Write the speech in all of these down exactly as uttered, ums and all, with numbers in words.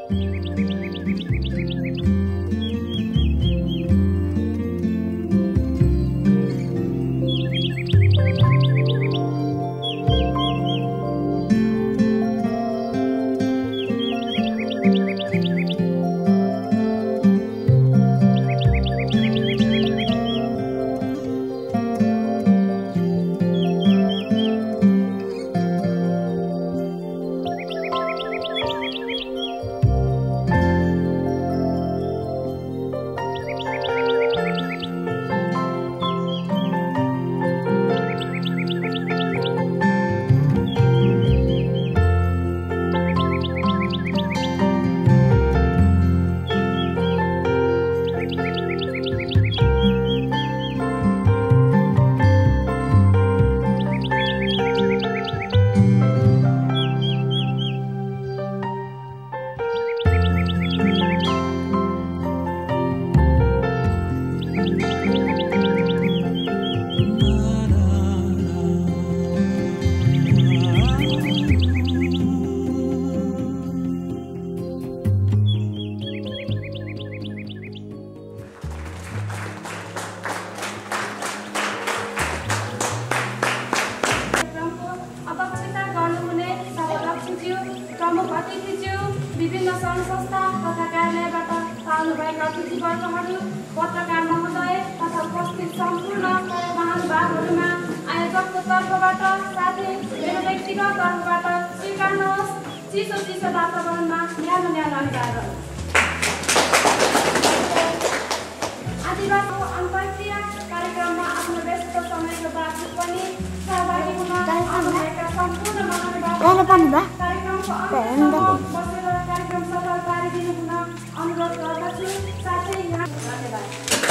विभिन्न सङ्घ संस्था तथा कार्यालयबाट पाउनुभएका अतिथिवर्गहरू, पत्रकार महोदय तथा उपस्थित सम्पूर्ण महानुभावहरूमा आयोजकको तर्फबाट साथै मेरो व्यक्तिगत तर्फबाट स्वीकार्नुहोस् चिसो चिसो वातावरणमा न्यानो न्यानो अभिवादन। आदिवासी अन्तर्क्रिया कार्यक्रममा आफ्नो व्यस्त समयको बावजुद पनि सहभागी हुन आउनुभएका सम्पूर्ण महानुभावहरू कार्यक्रमको अन्त्यसम्म बसेर कार्यक्रम सफल पारिदिनु हुन अनुरोध गर्दछु। साथै यहाँ धन्यवाद।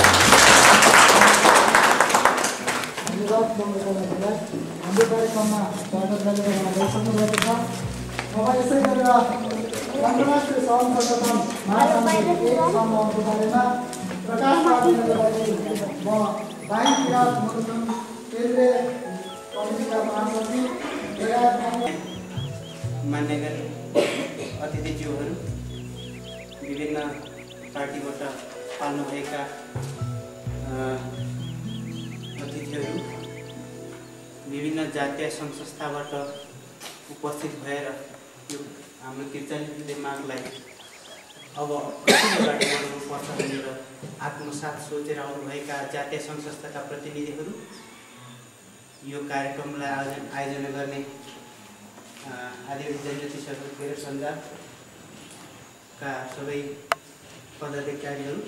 हाम्रो कार्यक्रममा स्वागत गरेर गइसक्नु भएको छ। अब यसै गरेर अन्तर्राष्ट्रिय सङ्घ संगठन महासङ्घको एक समूहको बारेमा प्रकाश पार्नको लागि म भाइ किरात मुलुखिम केन्द्रीय कमिटीका महासचिव मान्यगण अतिथिज्यूहरू, विभिन्न पार्टीबाट पाल्नुभएका अतिथिहरू, विभिन्न जातीय सङ्घ संस्थाबाट उपस्थित भएर यो हाम्रो त्रिचालिस मागलाई अब कसरी अगाडि बढाउनुपर्छ भनेर आत्मसात सोचेर आउनुभएका जातीय सङ्घ संस्थाका प्रतिनिधिहरू, यो कार्यक्रमलाई आयोजन आयोजना गर्ने आदिवासी जनजाति सशक्तिकरण सञ्जालका सबै पदाधिकारीहरू,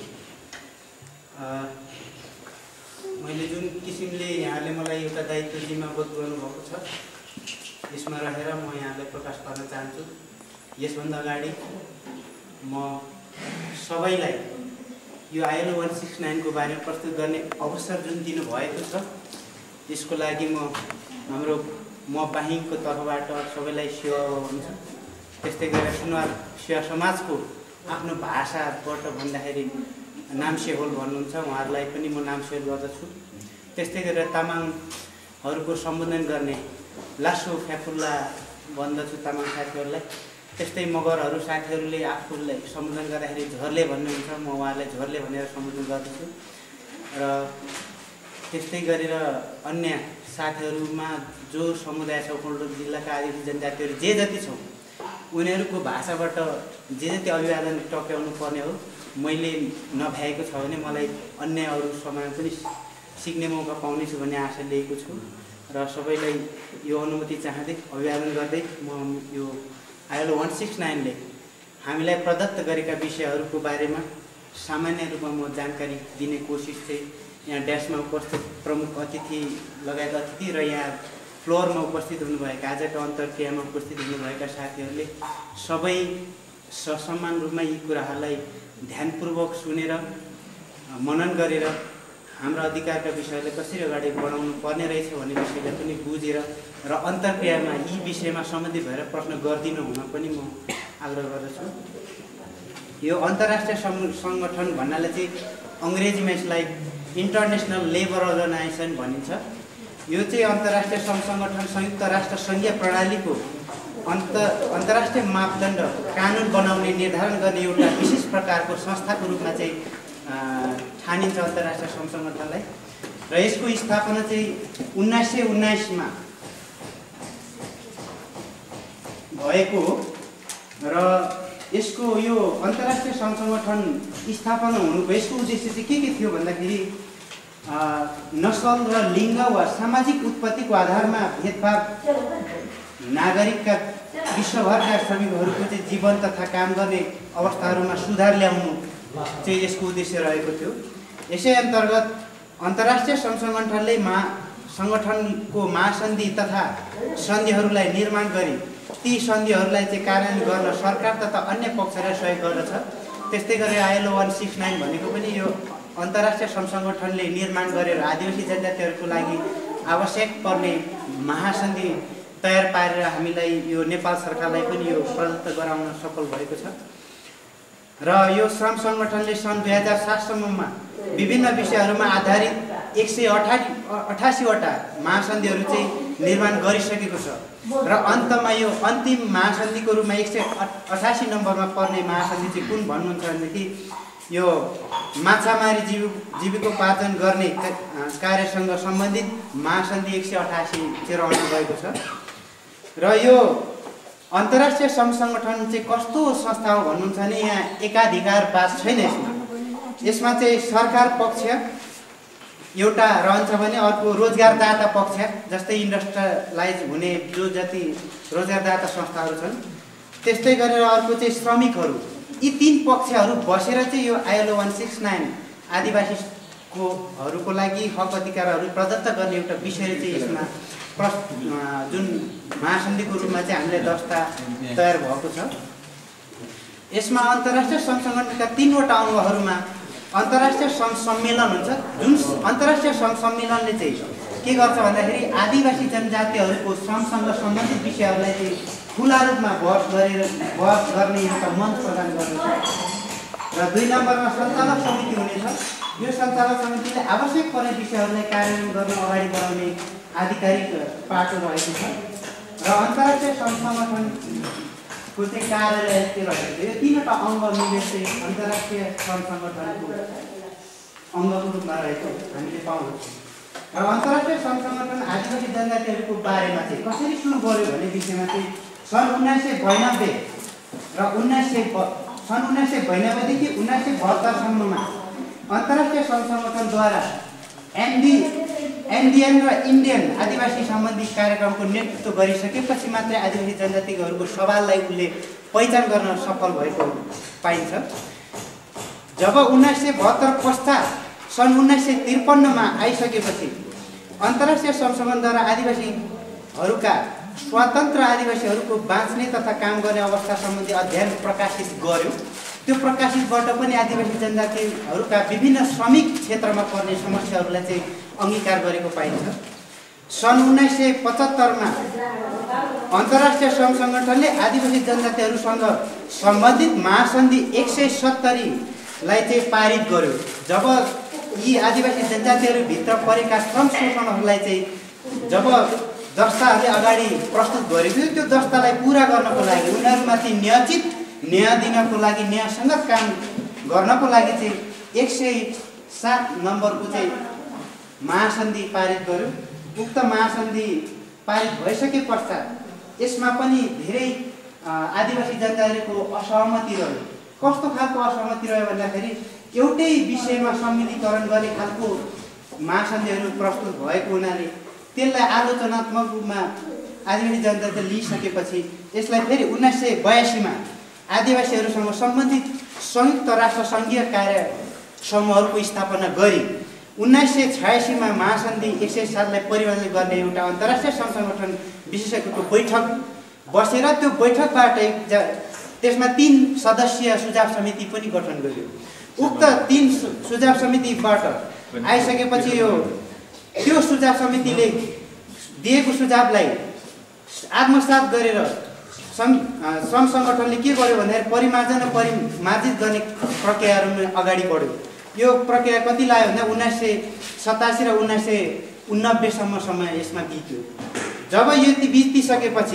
मैले जुन किसिमले यहाँले मलाई एउटा दायित्व जिम्माबद्ध गर्नुभएको छ यसमा रहेर म यहाँलाई प्रकाश पार्न चाहन्छु। यसभन्दा अगाडि म सबैलाई यो आइएलओ वन सिक्स नाइनको बारेमा प्रस्तुत गर्ने अवसर जुन दिनुभएको छ त्यसको लागि म हाम्रो म बाहिकको तर्फबाट सबैलाई सेवा हुन्छ। त्यस्तै गरेर सुनवार सेवा समाजको आफ्नो भाषाबाट भन्दाखेरि नामसेहोल भन्नुहुन्छ, उहाँहरूलाई पनि म नामसेहोल गर्दछु। त्यस्तै गरेर तामाङहरूको सम्बोधन गर्ने लासो फ्याफुल्ला भन्दछु तामाङ साथीहरूलाई। त्यस्तै मगरहरू साथीहरूले आफूलाई सम्बोधन गर्दाखेरि झर्ले भन्नुहुन्छ, म उहाँहरूलाई झर्ले भनेर सम्बोधन गर्दछु। र त्यस्तै गरेर अन्य साथीहरूमा जो समुदाय छ ओखलढुङ्गा जिल्लाका आदिवासी जनजातिहरू जे जति छौँ उनीहरूको भाषाबाट जे जति अभिवादन टक्राउनु पर्ने हो मैले नभ्याएको छ भने मलाई अन्य अरू समयमा पनि सिक्ने मौका पाउनेछु भन्ने आशा लिएको छु। र सबैलाई यो अनुमति चाहँदै अभिवादन गर्दै म यो आइएलओ वन सिक्स नाइनले हामीलाई प्रदत्त गरेका विषयहरूको बारेमा सामान्य रूपमा म जानकारी दिने कोसिस चाहिँ यहाँ ड्यासमा उपस्थित प्रमुख अतिथि लगायत अतिथि र यहाँ फ्लोरमा उपस्थित हुनुभएका आजको अन्तर्क्रियामा उपस्थित हुनुभएका साथीहरूले सबै ससम्मान रूपमा यी कुराहरूलाई ध्यानपूर्वक सुनेर मनन गरेर हाम्रा अधिकारका विषयलाई कसरी अगाडि बढाउनु पर्ने रहेछ भन्ने विषयलाई पनि बुझेर र अन्तर्क्रियामा यी विषयमा सम्बन्धित भएर प्रश्न गरिदिनु हुन पनि म आग्रह गर्दछु। यो अन्तर्राष्ट्रिय सङ्गठन भन्नाले चाहिँ अङ्ग्रेजीमा यसलाई इन्टरनेसनल लेबर अर्गनाइजेसन भनिन्छ। यो चाहिँ अन्तर्राष्ट्रिय सङ्घ सङ्गठन संयुक्त राष्ट्र सङ्घीय प्रणालीको अन्त अन्तर्राष्ट्रिय मापदण्ड कानुन बनाउने निर्धारण गर्ने एउटा विशेष प्रकारको संस्थाको रूपमा चाहिँ ठानिन्छ अन्तर्राष्ट्रिय श्रम सङ्गठनलाई। र यसको स्थापना चाहिँ उन्नाइस सय उन्नाइसमा भएको हो। र यसको यो अन्तर्राष्ट्रिय श्रम सङ्गठन स्थापना हुनुको यसको उद्देश्य चाहिँ के के थियो भन्दाखेरि नस्ल र लिङ्ग वा सामाजिक उत्पत्तिको आधारमा भेदभाव नागरिकका विश्वभरका श्रमिकहरूको चाहिँ जीवन तथा काम गर्ने अवस्थाहरूमा सुधार ल्याउनु चाहिँ यसको उद्देश्य रहेको थियो। यसै अन्तर्गत अन्तर्राष्ट्रिय श्रम सङ्गठनले मा सङ्गठनको महासन्धि तथा सन्धिहरूलाई निर्माण गरी ती सन्धिहरूलाई चाहिँ कार्यान्वयन गर्न सरकार तथा अन्य पक्षलाई सहयोग गर्दछ। त्यस्तै गरी आइएलओ वान सिक्स नाइन भनेको पनि यो अन्तर्राष्ट्रिय श्रम सङ्गठनले निर्माण गरेर आदिवासी जनजातिहरूको लागि आवश्यक पर्ने महासन्धि तयार पारेर हामीलाई यो नेपाल सरकारलाई पनि यो प्रदत्त गराउन सफल भएको छ। र यो श्रम सङ्गठनले सन् दुई हजार सातसम्ममा विभिन्न विषयहरूमा आधारित एक सय अठा अठासीवटा महासन्धिहरू चाहिँ निर्माण गरिसकेको छ। र अन्तमा यो अन्तिम महासन्धिको रूपमा एक सय अठासी नम्बरमा पर्ने महासन्धि चाहिँ कुन भन्नुहुन्छ भनेदेखि यो माछामारी जीव जीविकोपार्जन गर्ने कार्यसँग सम्बन्धित महासन्धि एक सय अठासी चाहिँ रहन गएको छ। र यो अन्तर्राष्ट्रिय श्रम सङ्गठन चाहिँ कस्तो संस्था हो भन्नुहुन्छ भने यहाँ एकाधिकारवाद छैन। यसमा यसमा चाहिँ सरकार पक्ष एउटा रहन्छ भने अर्को रोजगारदाता पक्ष जस्तै इन्डस्ट्रियलाइज हुने जो जति रोजगारदाता संस्थाहरू छन् त्यस्तै गरेर अर्को चाहिँ श्रमिकहरू, यी तीन पक्षहरू बसेर चाहिँ यो आइएलओ वान सिक्स नाइन आदिवासीकोहरूको लागि हक अधिकारहरू प्रदत्त गर्ने एउटा विषय चाहिँ यसमा प्रस जुन महासन्धिको रूपमा चाहिँ हामीले दस्ता तयार भएको छ। यसमा अन्तर्राष्ट्रिय श्रम सङ्गठनका तीनवटा अङ्गहरूमा अन्तर्राष्ट्रिय श्रम सम्मेलन हुन्छ। जुन अन्तर्राष्ट्रिय श्रम सम्मेलनले चाहिँ के गर्छ भन्दाखेरि आदिवासी जनजातिहरूको श्रमसँग सम्बन्धित विषयहरूलाई चाहिँ खुला रूपमा बहस गरेर बहस गर्ने एउटा मञ्च प्रदान गर्दछ। र दुई नम्बरमा सञ्चालक समिति हुनेछ। यो सञ्चालक समितिले आवश्यक पर्ने विषयहरूलाई कार्यान्वयन गर्न अगाडि बढाउने आधिकारिक पाटो रहेको छ। र अन्तर्राष्ट्रिय श्रम सङ्गठनको चाहिँ कार्यालय के रहेको छ, यो तीनवटा अङ्ग मिलेर चाहिँ अन्तर्राष्ट्रिय श्रम सङ्गठनको अङ्गको रूपमा रहेको हामीले पाउँछौँ। र अन्तर्राष्ट्रिय श्रम सङ्गठन आदिवासी जनजातिहरूको बारेमा चाहिँ कसरी सुरु गर्यो भन्ने विषयमा चाहिँ सन् उन्नाइस सय बयानब्बे र उन्नाइस सय सन् उन्नाइस सय बयानब्बेदेखि उन्नाइस सय बहत्तरसम्ममा अन्तर्राष्ट्रिय श्रम सङ्गठनद्वारा एनडी एन्डियन र इन्डियन आदिवासी सम्बन्धी कार्यक्रमको नेतृत्व गरिसकेपछि मात्रै आदिवासी जनजातिहरूको सवाललाई उसले पहिचान गर्न सफल भएको पाइन्छ। जब उन्नाइस सय बहत्तर पश्चात सन् उन्नाइस सय त्रिपन्नमा आइसकेपछि अन्तर्राष्ट्रिय श्रम सङ्गठनद्वारा आदिवासीहरूका स्वतन्त्र आदिवासीहरूको बाँच्ने तथा काम गर्ने अवस्था सम्बन्धी अध्ययन प्रकाशित गर्यो। त्यो प्रकाशितबाट पनि आदिवासी जनजातिहरूका विभिन्न श्रमिक क्षेत्रमा पर्ने समस्याहरूलाई चाहिँ अङ्गीकार गरेको पाइन्छ। सन् उन्नाइस सय पचहत्तरमा अन्तर्राष्ट्रिय श्रम सङ्गठनले आदिवासी जनजातिहरूसँग सम्बन्धित महासन्धि एक सय सत्तरीलाई चाहिँ पारित गर्यो। जब यी आदिवासी जनजातिहरूभित्र परेका श्रम शोषणहरूलाई चाहिँ जब दस्ताहरूले अगाडि प्रस्तुत गरेको थियो, त्यो दस्तालाई पुरा गर्नको लागि उनीहरूमाथि न्यायोचित न्याय दिनको लागि न्यायसङ्गत काम गर्नको लागि चाहिँ एक सय सात नम्बरको चाहिँ महासन्धि पारित गर्यो। उक्त महासन्धि पारित भइसके पश्चात यसमा पनि धेरै आदिवासी जनजातिको असहमति रह्यो। कस्तो खालको असहमति रह्यो भन्दाखेरि एउटै विषयमा सम्मिलीकरण गर्ने खालको महासन्धिहरू प्रस्तुत भएको हुनाले त्यसलाई आलोचनात्मक रूपमा आदिवासी जनताले लिइसकेपछि यसलाई फेरि उन्नाइस सय बयासीमा आदिवासीहरूसँग सम्बन्धित संयुक्त राष्ट्र सङ्घीय कार्य समूहहरूको स्थापना गरी उन्नाइस सय छयासीमा महासन्धि एक सय सातलाई परिमार्जन गर्ने एउटा अन्तर्राष्ट्रिय श्रम सङ्गठन विशेषज्ञको बैठक बसेर त्यो बैठकबाट त्यसमा तीन सदस्यीय सुझाव समिति पनि गठन गरियो। उक्त तीन सुझाव समितिबाट आइसकेपछि यो त्यो सुझाव समितिले दिएको सुझावलाई आत्मसात गरेर श्रम श्रम सङ्गठनले के गर्यो भन्दाखेरि परिमार्जन र परिमार्जित गर्ने प्रक्रियाहरूमा अगाडि बढ्यो। यो प्रक्रिया कति लाग्यो भन्दा उन्नाइस सय सतासी र उन्नाइस सय उन्नब्बेसम्म समय यसमा बित्यो। जब यति बितिसकेपछि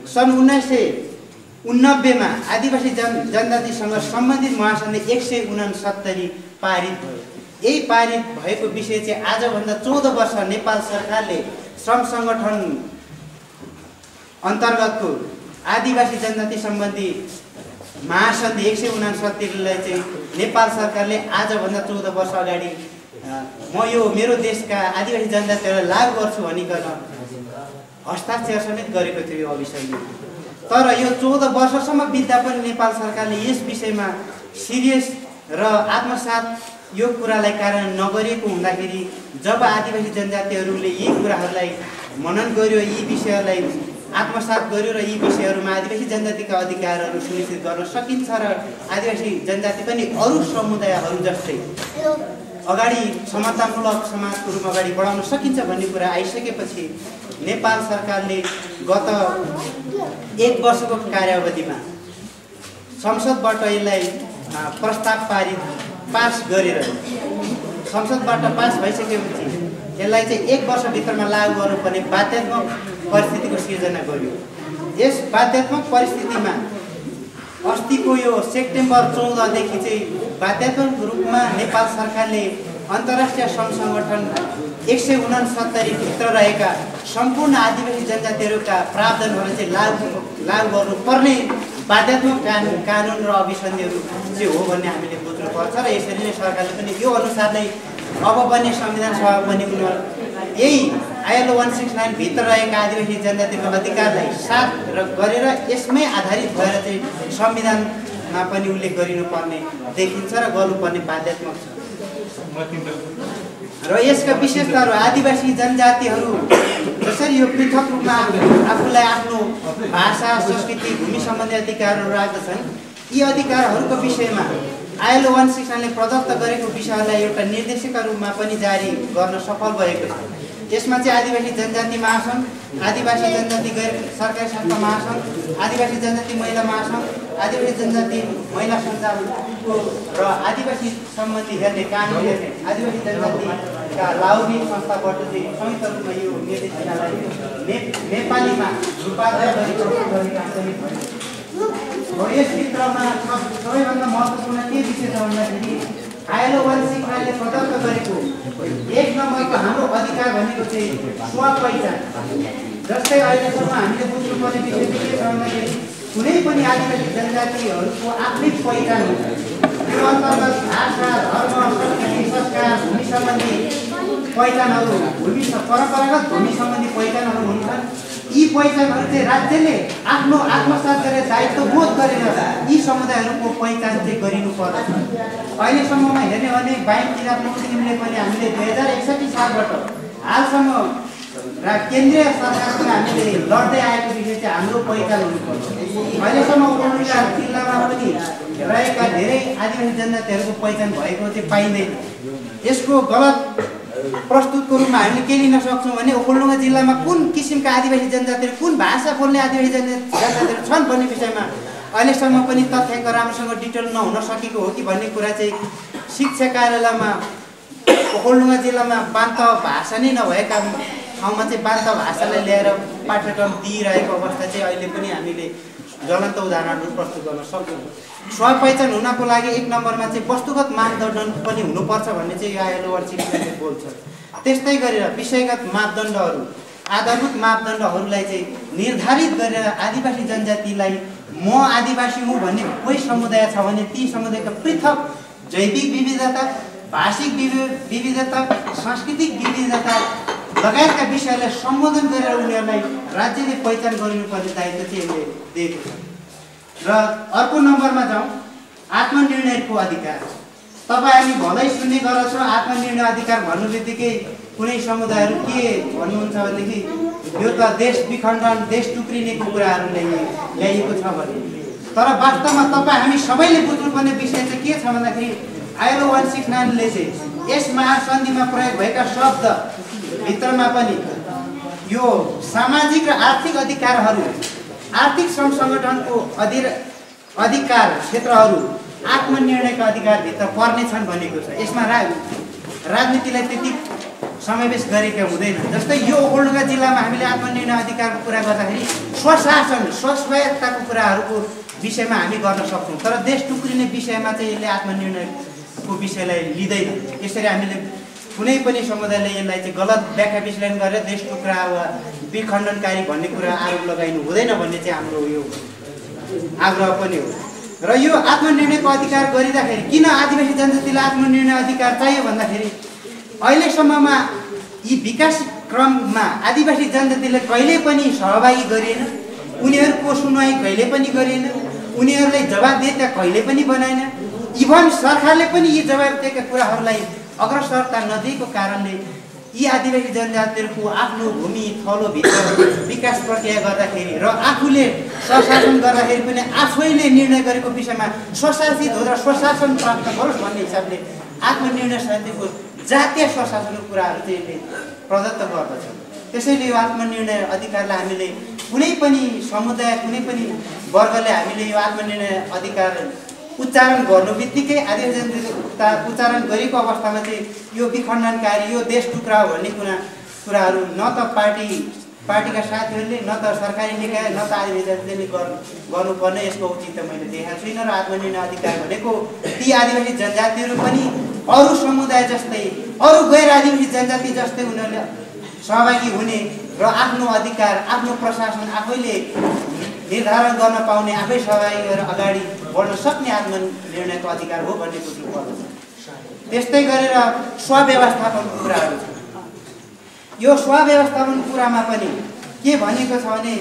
सन् उन्नाइस सय उन्नब्बेमा आदिवासी जन जनजातिसँग सम्बन्धित महासन्धि एक सय उनासत्तरी पारित भयो। यही पारित भएको विषय चाहिँ आजभन्दा चौध वर्ष नेपाल सरकारले श्रम सङ्गठन अन्तर्गतको आदिवासी जनजाति सम्बन्धी महासन्धि एक सय उनासत्तरीलाई चाहिँ नेपाल सरकारले आजभन्दा चौध वर्ष अगाडि म यो मेरो देशका आदिवासी जनजातिहरूलाई लागू गर्छु भनिकन हस्ताक्षर समेत गरेको थियो यो अभिसन्धि। तर यो चौध वर्षसम्म बित्दा पनि नेपाल सरकारले यस विषयमा सिरियस र आत्मसात यो कुरालाई कार्यान्वयन नगरेको हुँदाखेरि जब आदिवासी जनजातिहरूले यी कुराहरूलाई मनन गर्यो, यी विषयहरूलाई आत्मसात गर्यो र यी विषयहरूमा आदिवासी जनजातिका अधिकारहरू सुनिश्चित गर्न सकिन्छ र आदिवासी जनजाति पनि अरू समुदायहरू जस्तै अगाडि समतामूलक समाजको रूपमा अगाडि बढाउन सकिन्छ भन्ने कुरा आइसकेपछि नेपाल सरकारले गत एक वर्षको कार्यावधिमा संसदबाट यसलाई प्रस्ताव पारित पास गरेर संसदबाट पास भइसकेपछि यसलाई चाहिँ एक वर्षभित्रमा लागू गर्नुपर्ने बाध्यात्मक परिस्थितिको सिर्जना गर्यो। यस बाध्यात्मक परिस्थितिमा अस्तिको यो सेप्टेम्बर चौधदेखि चाहिँ बाध्यात्मक रूपमा नेपाल सरकारले अन्तर्राष्ट्रिय श्रम सङ्गठन एक सय उनासत्तरीभित्र रहेका सम्पूर्ण आदिवासी जनजातिहरूका प्रावधानहरू चाहिँ लागू लागू गर्नुपर्ने बाध्यात्मक कानुन कानुन र अभिसन्धिहरू चाहिँ हो भन्ने हामीले बुझ्नुपर्छ र यसरी नै सरकारले पनि यो अनुसार नै अब बन्ने संविधान सभा पनि उनीहरू यही आइएलओ वान सिक्स नाइन भित्र रहेका आदिवासी जनजातिको अधिकारलाई साथ र गरेर यसमै आधारित भएर चाहिँ संविधानमा पनि उल्लेख गरिनुपर्ने देखिन्छ र गर्नुपर्ने बाध्यात्मक छ। र यसका विशेषताहरू आदिवासी जनजातिहरू जसरी यो पृथक रूपमा आफूलाई आफ्नो भाषा, संस्कृति, भूमि सम्बन्धी अधिकारहरू राख्दछन्, यी अधिकारहरूको विषयमा आइएलओ वान सिक्स नाइनले प्रदत्त गरेको विषयलाई एउटा निर्देशिका रूपमा पनि जारी गर्न सफल भएको छ। यसमा चाहिँ आदिवासी जनजाति महासङ्घ, आदिवासी जनजाति गैर सरकारी संस्था महासङ्घ, आदिवासी जनजाति महिला महासङ्घ, आदिवासी जनजाति महिला सञ्जालको र आदिवासी सम्बन्धी हेर्ने कानुन हेर्ने आदिवासी जनजातिका लाउने संस्थाबाट चाहिँ संयुक्त रूपमा यो निर्देशिकालाई ने नेपालीमा रूपान्तरण गरेको यसभित्रमा सबैभन्दा महत्त्वपूर्ण के विषय छ भन्दाखेरि आइएलओ वान सिक्स नाइनले प्रदत्त गरेको एक नम्बरको हाम्रो अधिकार भनेको चाहिँ स्व पहिचान। जस्तै अहिलेसम्म हामीले बुझ्नुपर्ने विषय के छ भन्दाखेरि कुनै पनि आदिवासी जनजातिहरूको आफ्नै पहिचान हुन्छ। यो अन्तर्गत भाषा, धर्म, संस्कृति, संस्कार, भूमि सम्बन्धी पहिचानहरू, भूमि परम्परागत भूमि सम्बन्धी पहिचानहरू हुन्छन्। यी पहिचानहरू चाहिँ राज्यले आफ्नो आत्मसात गरेर दायित्व बोध गरेर यी समुदायहरूको पहिचान चाहिँ गरिनुपर्छ। अहिलेसम्ममा हेर्ने भने बाइक किरात मुलुखिमले पनि हामीले दुई हजार एकसठी सालबाट हालसम्म र केन्द्रीय सरकारसँग हामीले लड्दै आएको विषय चाहिँ हाम्रो पहिचान हुनुपर्छ। अहिलेसम्म ओखलढुङ्गा जिल्लामा पनि रहेका धेरै आदिवासी जनजातिहरूको पहिचान भएको चाहिँ पाइँदैन। यसको गलत प्रस्तुतको रूपमा हामीले के लिन सक्छौँ भने ओखलढुङ्गा जिल्लामा कुन किसिमका आदिवासी जनजातिहरू, कुन भाषा बोल्ने आदिवासी जनजातिहरू छन् भन्ने विषयमा अहिलेसम्म पनि तथ्याङ्क राम्रोसँग डिटेल नहुन सकेको हो कि भन्ने कुरा चाहिँ शिक्षा कार्यालयमा ओखलढुङ्गा जिल्लामा बान्त भाषा नै नभएका ठाउँमा चाहिँ बान्त भाषालाई ल्याएर पाठ्यक्रम दिइरहेको अवस्था चाहिँ अहिले पनि हामीले ज्वलन्त उदाहरणहरू प्रस्तुत गर्न सक्छौँ। स्वपहिचान हुनको लागि एक नम्बरमा चाहिँ वस्तुगत मापदण्ड पनि हुनुपर्छ भन्ने चाहिँ यो आइएलओ वान सिक्स नाइनले बोल्छ। त्यस्तै गरेर विषयगत मापदण्डहरू, आधारभूत मापदण्डहरूलाई चाहिँ निर्धारित गरेर आदिवासी जनजातिलाई म आदिवासी हुँ भन्ने कोही समुदाय छ भने ती समुदायका पृथक जैविक विविधता, भाषिक विविधता, सांस्कृतिक विविधता लगायतका विषयलाई सम्बोधन गरेर उनीहरूलाई राज्यले पहिचान गरिनुपर्ने दायित्व चाहिँ यसले दिएको छ। र अर्को नम्बरमा जाउँ, आत्मनिर्णयको अधिकार। तपाईँ हामी भलै सुन्ने गर्छौँ आत्मनिर्णय अधिकार भन्नु बित्तिकै कुनै समुदायहरू के भन्नुहुन्छ भनेदेखि यो त देश विखण्डन, देश टुक्रिनेको कुराहरू ल्याइएको छ भने। तर वास्तवमा तपाईँ हामी सबैले बुझ्नुपर्ने विषय चाहिँ के छ भन्दाखेरि आइएलओ वान सिक्स नाइनले चाहिँ यस महासन्धिमा प्रयोग भएका शब्द भित्रमा पनि यो सामाजिक र आर्थिक अधिकारहरू, आर्थिक श्रम सङ्गठनको अधिर अधिकार क्षेत्रहरू आत्मनिर्णयका अधिकारभित्र पर्नेछन् भनेको छ। यसमा रा राजनीतिलाई त्यति समावेश गरेका हुँदैन। जस्तै यो ओखलढुङ्गा जिल्लामा हामीले आत्मनिर्णय अधिकारको कुरा गर्दाखेरि स्वशासन स्वस्वायत्तताको कुराहरूको विषयमा हामी गर्न सक्छौँ, तर देश टुक्रिने विषयमा चाहिँ यसले आत्मनिर्णयको विषयलाई लिँदैन। यसरी हामीले कुनै पनि समुदायले यसलाई चाहिँ गलत व्याख्या विश्लेषण गरेर देश टुक्रा वा विखण्डनकारी भन्ने कुरा आरोप लगाइनु हुँदैन भन्ने चाहिँ हाम्रो यो आग्रह पनि हो। र यो आत्मनिर्णयको अधिकार गरिँदाखेरि किन आदिवासी जनजातिलाई आत्मनिर्णय अधिकार चाहियो भन्दाखेरि अहिलेसम्ममा यी विकास क्रममा आदिवासी जनजातिले कहिल्यै पनि सहभागी गरिएन, उनीहरूको सुनवाई कहिले पनि गरिएन, उनीहरूलाई जवाबदेहिता कहिले पनि बनाएन। इभन सरकारले पनि यी जवाबदेहीका कुराहरूलाई अग्रसरता नदिएको कारणले यी आदिवासी जनजातिहरूको आफ्नो भूमि थलोभित्र विकास प्रक्रिया गर्दाखेरि र आफूले स्वशासन गर्दाखेरि पनि आफैले निर्णय गरेको विषयमा स्वशासित हो र स्वशासन प्राप्त गरोस् भन्ने हिसाबले आत्मनिर्णय समितिको जातीय स्वशासनको कुराहरू चाहिँ यसले प्रदत्त गर्दछ। त्यसैले यो आत्मनिर्णय अधिकारलाई हामीले कुनै पनि समुदाय कुनै पनि वर्गले हामीले यो आत्मनिर्णय अधिकार उच्चारण गर्नु बित्तिकै आदिवासी जनता उच्चारण गरेको अवस्थामा चाहिँ यो विखण्डनकारी यो देश टुक्रा भन्ने कुरा कुराहरू न त पार्टी पार्टीका साथीहरूले न त सरकारी निकाय न त आदिवासी जनताले गर्नुपर्ने यसको औचित्य मैले देखाएको छुइनँ। र आत्मनिर्णय अधिकार भनेको ती आदिवासी जनजातिहरू पनि अरू समुदाय जस्तै अरू गैर आदिवासी जनजाति जस्तै उनीहरूले सहभागी हुने र आफ्नो अधिकार आफ्नो प्रशासन आफैले निर्धारण गर्न पाउने आफै सहभागी गरेर अगाडि बढ्न सक्ने आत्मनिर्णयको अधिकार हो भन्ने बुझ्नु पर्दछ। त्यस्तै गरेर स्वव्यवस्थापनको कुराहरू छ। यो स्वव्यवस्थापनको कुरामा पनि के भनेको छ भने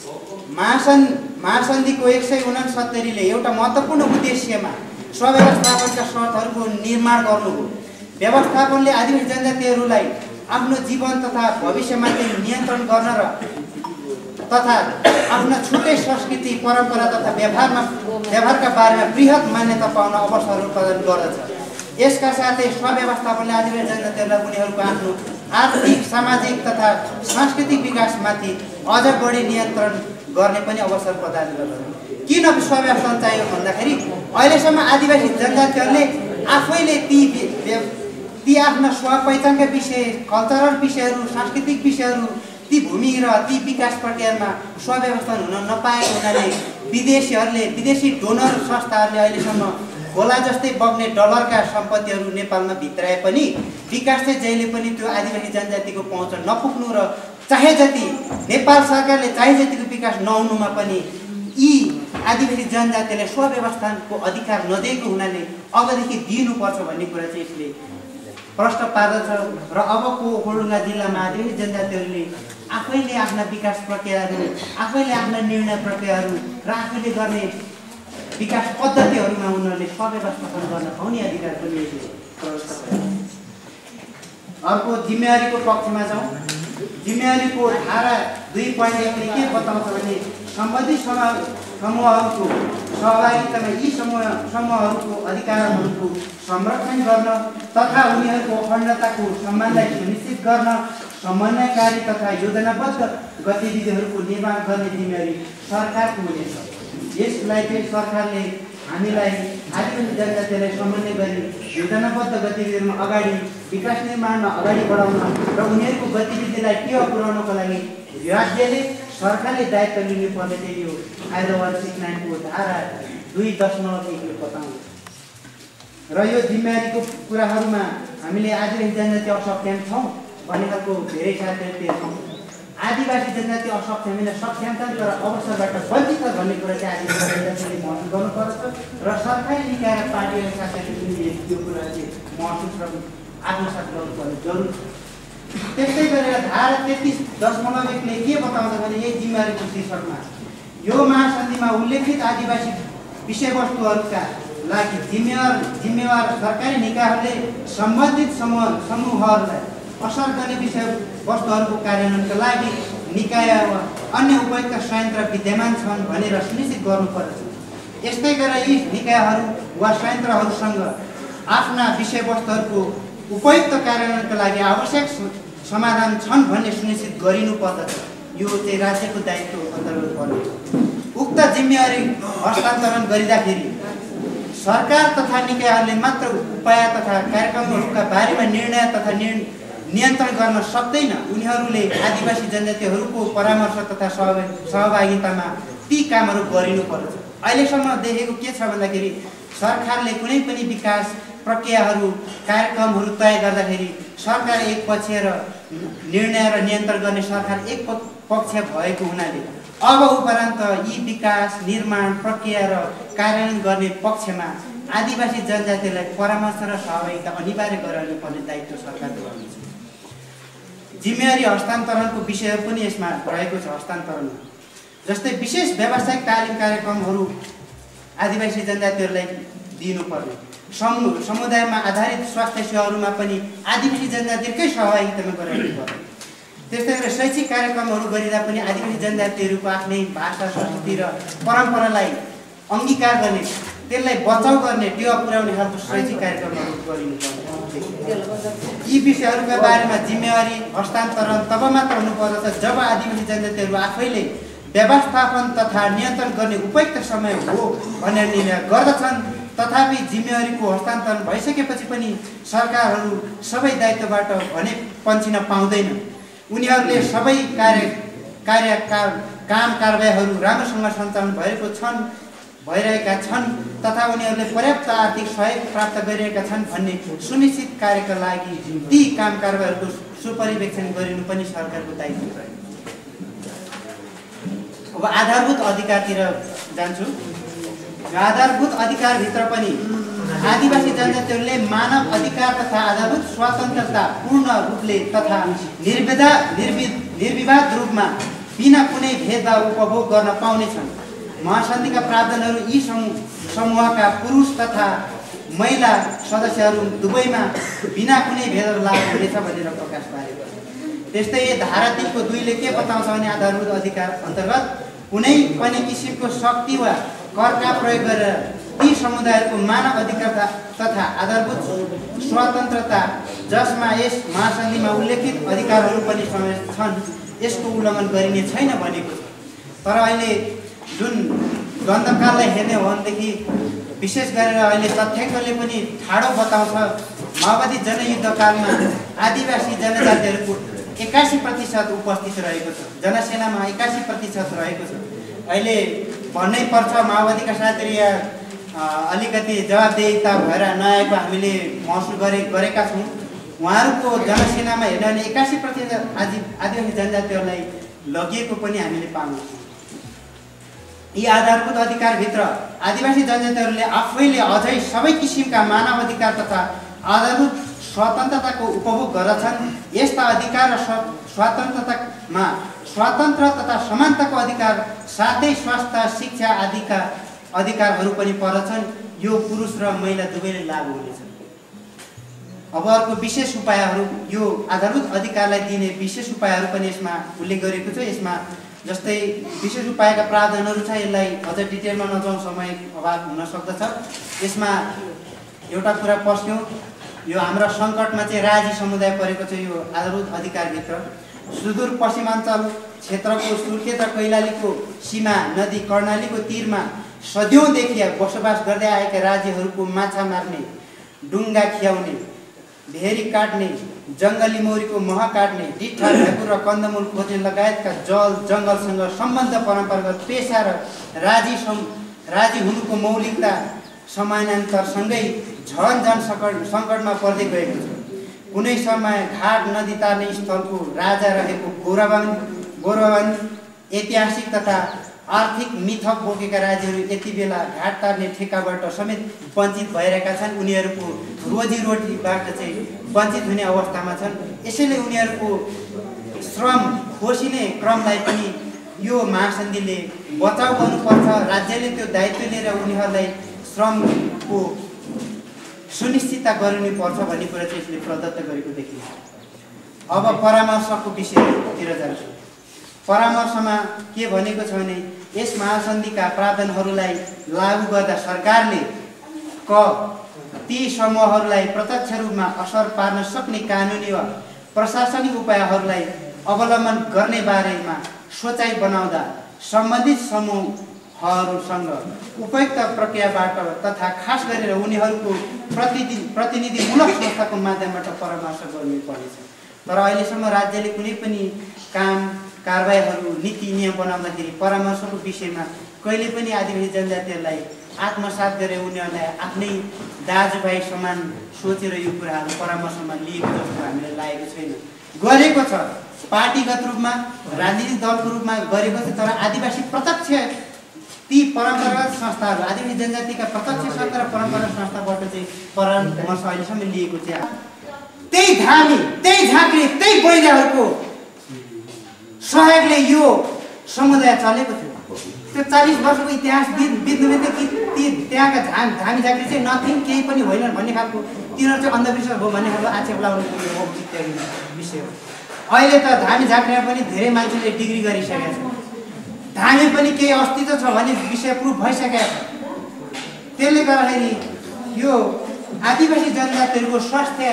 महासन् महासन्धिको एक सय उनसत्तरीले एउटा महत्त्वपूर्ण उद्देश्यमा स्वव्यवस्थापनका शर्तहरूको निर्माण गर्नु हो। व्यवस्थापनले आदिवासी जनजातिहरूलाई आफ्नो जीवन तथा भविष्यमाथि नियन्त्रण गर्न र तथा आफ्ना छुट्टै संस्कृति परम्परा तथा व्यवहारमा व्यवहारका बारेमा बृहत मान्यता पाउन अवसरहरू प्रदान गर्दछ। यसका साथै स्वव्यवस्थापनले आदिवासी जनजातिहरूलाई उनीहरूको आफ्नो आर्थिक सामाजिक तथा सांस्कृतिक विकासमाथि अझ बढी नियन्त्रण गर्ने पनि अवसर प्रदान गर्दछ। किन स्वव्यवस्थापन चाहियो भन्दाखेरि अहिलेसम्म आदिवासी जनजातिहरूले आफैले ती ती आफ्ना स्वपहिचानका विषय कल्चरल विषयहरू सांस्कृतिक विषयहरू ती भूमि र ती विकास प्रक्रियामा स्वव्यवस्थापन हुन नपाएको हुनाले विदेशीहरूले विदेशी डोनर संस्थाहरूले अहिलेसम्म खोला जस्तै बग्ने डलरका सम्पत्तिहरू नेपालमा भित्राए पनि विकास चाहिँ जहिले पनि त्यो आदिवासी जनजातिको पहुँच नपुग्नु र चाहे जति नेपाल सरकारले चाहे जतिको विकास नहुनुमा पनि यी आदिवासी जनजातिले स्वव्यवस्थापनको अधिकार नदिएको हुनाले अबदेखि दिनुपर्छ भन्ने कुरा चाहिँ यसले प्रश्न पार्दछ। र अबको ओखलढुङ्गा जिल्लामा आदिवासी जनजातिहरूले आफैले आफ्ना विकास प्रक्रियाहरू आफैले आफ्ना निर्णय प्रक्रियाहरू र आफैले गर्ने विकास पद्धतिहरूमा उनीहरूले स्वव्यवस्थापन गर्न पाउने अधिकार पनि यसले प्रदत्त गर्छ। अर्को जिम्मेवारीको पक्षमा जाउँ। जिम्मेवारीको धारा दुई पोइन्ट एकले के बताउँछ भने सम्बन्धित समूहहरूको सहभागितामा यी समूह समूहहरूको अधिकारहरूको संरक्षण गर्न तथा उनीहरूको अखण्डताको सम्मानलाई सुनिश्चित गर्न समन्वयकारी तथा योजनाबद्ध गतिविधिहरूको निर्माण गर्ने जिम्मेवारी सरकारको हुनेछ। यसलाई चाहिँ सरकारले हामीलाई आदिवासी जनजातिलाई समन्वय गरी योजनाबद्ध गतिविधिहरूमा अगाडि विकास निर्माणमा अगाडि बढाउन र उनीहरूको गतिविधिलाई टेवा पुर्याउनको लागि राज्यले सरकारले दायित्व लिनुपर्ने चाहिँ यो आइलो वान सिक्स नाइनको धारा दुई दशमलव एकले बताउँछ। र यो जिम्मेवारीको कुराहरूमा हामीले आदिवासी जनजाति असक्षम छौँ भन्ने खालको धेरै साथीहरू देख्छौँ। आदिवासी जनजाति असक्षम होइन सक्षम छन् तर अवसरबाट वञ्चित छ भन्ने कुरा चाहिँ आदिवासी जनजातिले महसुस गर्नुपर्छ र सरकारी निकाय र पार्टीका साथीहरूले त्यो कुरा चाहिँ महसुस र आत्मसात गर्नुपर्ने जरुरी छ। त्यस्तै गरेर धारा तेत्तिस दशमलव एकले के बताउँछ भने यही जिम्मेवारीको शीर्षकमा यो महासन्धिमा उल्लेखित आदिवासी विषयवस्तुहरूका लागि जिम्मेवार जिम्मेवार सरकारी निकायहरूले सम्बन्धित समूह समूहहरूलाई असर गर्ने विषयवस्तुहरूको कार्यान्वयनका लागि निकाय वा अन्य उपयुक्त संयन्त्र विद्यमान छन् भनेर सुनिश्चित गर्नुपर्दछ। यस्तै गरेर यी निकायहरू वा संयन्त्रहरूसँग आफ्ना विषयवस्तुहरूको उपयुक्त कार्यान्वयनका लागि आवश्यक समाधान छन् भन्ने सुनिश्चित गरिनुपर्दछ। यो चाहिँ राज्यको दायित्व अन्तर्गत पर्छ। उक्त जिम्मेवारी हस्तान्तरण गरिँदाखेरि सरकार तथा निकायहरूले मात्र उपाय तथा कार्यक्रमहरूका बारेमा निर्णय तथा नियन्त्रण गर्न सक्दैन। उनीहरूले आदिवासी जनजातिहरूको परामर्श तथा सहभागितामा ती कामहरू गरिनुपर्छ। अहिलेसम्म देखेको के छ भन्दाखेरि सरकारले कुनै पनि विकास प्रक्रियाहरू कार्यक्रमहरू तय गर्दाखेरि सरकार एक पक्ष र निर्णय र नियन्त्रण गर्ने सरकार एक पक्ष भएको हुनाले अब उपरान्त यी विकास निर्माण प्रक्रिया र कार्यान्वयन गर्ने पक्षमा आदिवासी जनजातिलाई परामर्श र सहभागिता अनिवार्य गराउनु पर्ने दायित्व सरकारको रहनेछ। जिम्मेवारी हस्तान्तरणको विषय पनि यसमा रहेको छ। हस्तान्तरणमा जस्तै विशेष व्यावसायिक तालिम कार्यक्रमहरू आदिवासी जनजातिहरूलाई दिनुपर्ने, समूह समुदायमा आधारित स्वास्थ्य सेवाहरूमा पनि आदिवासी जनजातिकै सहभागितामा गराउनु पर्ने। त्यस्तै गरेर शैक्षिक कार्यक्रमहरू गरिँदा पनि आदिवासी जनजातिहरूको आफ्नै भाषा संस्कृति र परम्परालाई अङ्गीकार गर्ने, त्यसलाई बचाउ गर्ने, टेवा पुर्याउने खालको शैक्षिक कार्यक्रमहरू गरिनुपर्ने। यी विषयहरूका बारेमा जिम्मेवारी हस्तान्तरण तब मात्र हुनुपर्दछ जब आदिवासी जनजातिहरू आफैले व्यवस्थापन तथा नियन्त्रण गर्ने उपयुक्त समय हो भनेर निर्णय गर्दछन्। तथापि जिम्मेवारीको हस्तान्तरण भइसकेपछि पनि सरकारहरू सबै दायित्वबाट भने पन्छिन पाउँदैन। उनीहरूले सबै कार्य कार्य काम कारबाहीहरू राम्रोसँग सञ्चालन भएको छन् भइरहेका छन् तथा उनीहरूले पर्याप्त आर्थिक सहयोग प्राप्त गरिरहेका छन् भन्ने सुनिश्चित कार्यका लागि ती काम कारबाहीहरूको सुपरिवेक्षण गरिनु पनि सरकारको दायित्व रह्यो। अब आधारभूत अधिकारतिर जान्छु। आधारभूत अधिकारभित्र पनि आदिवासी जनजातिहरूले मानव अधिकार तथा आधारभूत स्वतन्त्रता पूर्ण रूपले तथा निर्विधा निर्विवाद रूपमा बिना कुनै भेदभाव उपभोग गर्न पाउनेछन्। महासन्धिका प्रावधानहरू यी समूहका पुरुष तथा महिला सदस्यहरू दुवैमा बिना कुनै भेदभाव लागू हुनेछ भनेर प्रकाश पारेको छ। त्यस्तै धारा तीनको दुईले के बताउँछ भने आधारभूत अधिकार अन्तर्गत कुनै पनि किसिमको शक्ति वा करका प्रयोग गरेर ती समुदायहरूको मानव अधिकार तथा आधारभूत स्वतन्त्रता जसमा यस महासन्धिमा उल्लेखित अधिकारहरू पनि समावेश छन् यसको उल्लङ्घन गरिने छैन भनेको छ। तर अहिले जुन दण्डकाललाई हेर्ने हो भनेदेखि विशेष गरेर अहिले तथ्याङ्कले पनि ठाडो बताउँछ। माओवादी जनयुद्धकालमा आदिवासी जनजातिहरूको एकासी प्रतिशत उपस्थित रहेको छ, जनसेनामा एकासी प्रतिशत रहेको छ। अहिले भन्नै पर्छ माओवादीका साथीहरू यहाँ अलिकति जवाबदेहिता भएर नआएको हामीले महसुस गरे गरेका छौँ। उहाँहरूको जनसेनामा हेर्ने भने एकासी प्रतिशत आदि आदिवासी जनजातिहरूलाई लगिएको पनि हामीले पाउँछौँ। यी आधारभूत अधिकारभित्र आदिवासी जनजातिहरूले आफैले अझै सबै किसिमका मानव अधिकार तथा आधारभूत स्वतन्त्रताको उपभोग गर्दछन्। यस्ता अधिकार र स्वतन्त्रतामा स्वतन्त्र तथा समानताको अधिकार साथै स्वास्थ्य शिक्षा आदिका अधिकारहरू पनि पर्दछन्। यो पुरुष र महिला दुवैले लागू हुनेछ। अब अर्को विशेष उपायहरू, यो आधारभूत अधिकारलाई दिने विशेष उपायहरू पनि यसमा उल्लेख गरेको छ। यसमा जस्तै विशेष उपायका प्रावधानहरू छ, यसलाई अझ डिटेलमा नजाउँ, समय अभाव हुन सक्दछ। यसमा एउटा कुरा पस्यो, यो हाम्रो सङ्कटमा चाहिँ राजी समुदाय परेको छ। यो आधारभूत अधिकारभित्र सुदूर पश्चिमाञ्चल क्षेत्रको सुर्खेत र कैलालीको सीमा नदी कर्णालीको तीरमा सदियौँदेखि बसोबास गर्दै आएका राज्यहरूको माछा मार्ने, डुङ्गा खियाउने, भेरी काट्ने, जङ्गली मौरीको मह काट्ने, डिठा ढाकुर र कन्दमूल खोज्ने लगायतका जल जङ्गलसँग सम्बन्ध परम्परागत पेसा र राजी सम् राजी हुनुको मौलिकता समानान्तरसँगै झन झन सङ्कट सङ्कटमा पर्दै गएको छ। कुनै समय घाट नदी तार्ने स्थलको राजा रहेको गौरवान गौरवान ऐतिहासिक तथा आर्थिक मिथक बोकेका राज्यहरू यति बेला घाट तार्ने ठेक्काबाट समेत वञ्चित भइरहेका छन्। उनीहरूको रोजीरोटीबाट चाहिँ वञ्चित हुने अवस्थामा छन्। यसैले उनीहरूको श्रम खोसिने क्रमलाई पनि यो महासन्धिले बचाउ गर्नुपर्छ। राज्यले त्यो दायित्व लिएर उनीहरूलाई श्रमको सुनिश्चितता गरिनुपर्छ भन्ने कुरा चाहिँ यसले प्रदत्त गरेको देखिन्छ। अब परामर्शको विषयतिर जान्छु। परामर्शमा के भनेको छ भने यस महासन्धिका प्रावधानहरूलाई लागू गर्दा सरकारले क ती समूहहरूलाई प्रत्यक्ष रूपमा असर पार्न सक्ने कानुनी वा प्रशासनिक उपायहरूलाई अवलम्बन गर्ने बारेमा सोचाइ बनाउँदा सम्बन्धित समूहहरूसँग उपयुक्त प्रक्रियाबाट तथा खास गरेर उनीहरूको प्रतिनिधि प्रतिनिधिमूलक संस्थाको माध्यमबाट परामर्श गर्नुपर्नेछ। तर अहिलेसम्म राज्यले कुनै पनि काम कारबाहीहरू नीति नियम बनाउँदाखेरि परामर्शको विषयमा कहिले पनि आदिवासी जनजातिहरूलाई आत्मसात गरेर उनीहरूलाई आफ्नै दाजुभाइ समान सोचेर यो कुराहरू परामर्शमा लिएको जस्तो हामीलाई लागेको छैन। गरेको छ पार्टीगत रूपमा राजनीतिक दलको रूपमा गरेको छ, तर आदिवासी प्रत्यक्ष ती परम्परागत संस्थाहरू आदिवासी जनजातिका प्रत्यक्ष संस्था र परम्परागत संस्थाबाट चाहिँ परामर्श अहिलेसम्म लिएको चाहिँ त्यही धामी त्यही झाँक्री त्यही बैजाहरूको सहयोगले यो समुदाय चलेको थियो। त्यो चालीस वर्षको इतिहास बित्नु बित्दै कि ती त्यहाँका धाम धामी झाँक्री चाहिँ नथिङ केही पनि होइन भन्ने खालको तिनीहरू चाहिँ अन्धविश्वास हो भन्ने खालको आक्षेप लाउनु इत्यादि विषय हो। अहिले त धामी झाँक्रीमा पनि धेरै मान्छेले डिग्री गरिसकेका छन्, धामी पनि केही अस्तित्व छ भन्ने विषय प्रुफ भइसकेको छ। त्यसले गर्दाखेरि यो आदिवासी जनजातिहरूको स्वास्थ्य